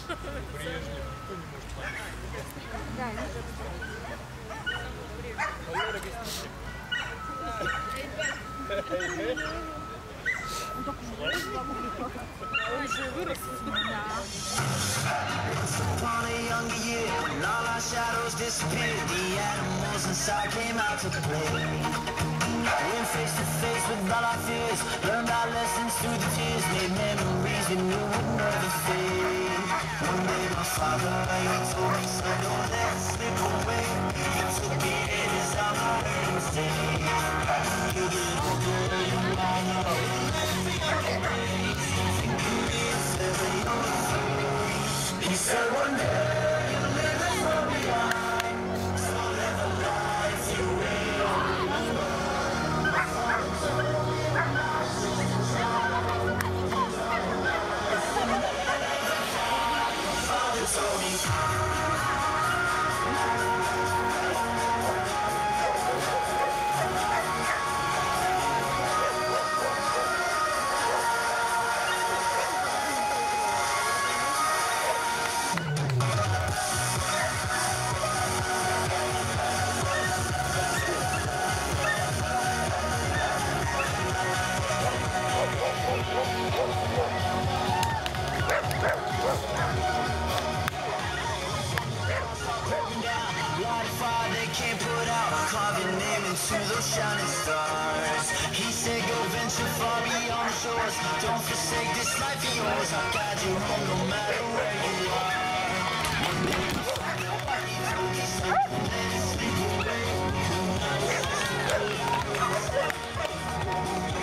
Брежнев, никто не может понять. Да, не Он же вырос. Upon a younger year, when all our shadows disappeared, the animals inside came out to play. Went face to face with all our fears, learned our lessons through the tears, made memories we knew would never fade. One day my father, he told me, son, don't let it slip away. He took me in his arms, I heard him say, you get older, you might know, he said one day you'll leave this world behind, so live a life you will. Father told me. Carve your name into those shining stars. He said go venture far beyond the shores. Don't forsake this life of yours. I'll guide you home no matter where you are. One day he told me something, let it slip away.